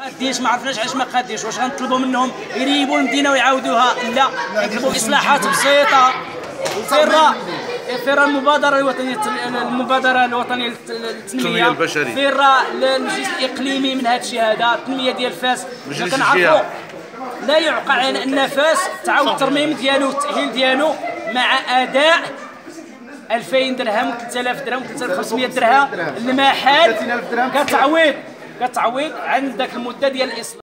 قاديش ما عرفناش علاش ما قاديش. واش غنطلبوا منهم يريبوا المدينه ويعاودوها؟ لا، نطلبوا اصلاحات بسيطه. فر المبادره الوطنيه للتنميه البشريه، فر المجلس الاقليمي من هذا الشيء هذا. التنميه ديال فاس كنعرفوا لا يعقل على ان فاس تعاود الترميم ديالو والتاهيل ديالو مع اداء 2000 درهم 3000 درهم 3500 درهم المحل كتعويض عن ذاك المده ديال الاصلاح.